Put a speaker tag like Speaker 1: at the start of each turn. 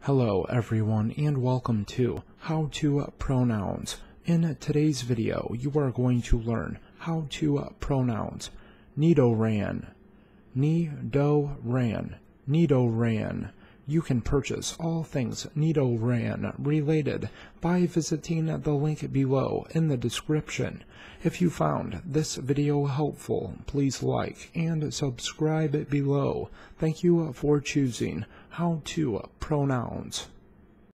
Speaker 1: Hello everyone and welcome to How to Pronouns. In today's video you are going to learn how to pronounce Nidoran, Nidoran, Nidoran. You can purchase all things Nidoran related by visiting the link below in the description. If you found this video helpful, please like and subscribe below. Thank you for choosing How to Pronouns.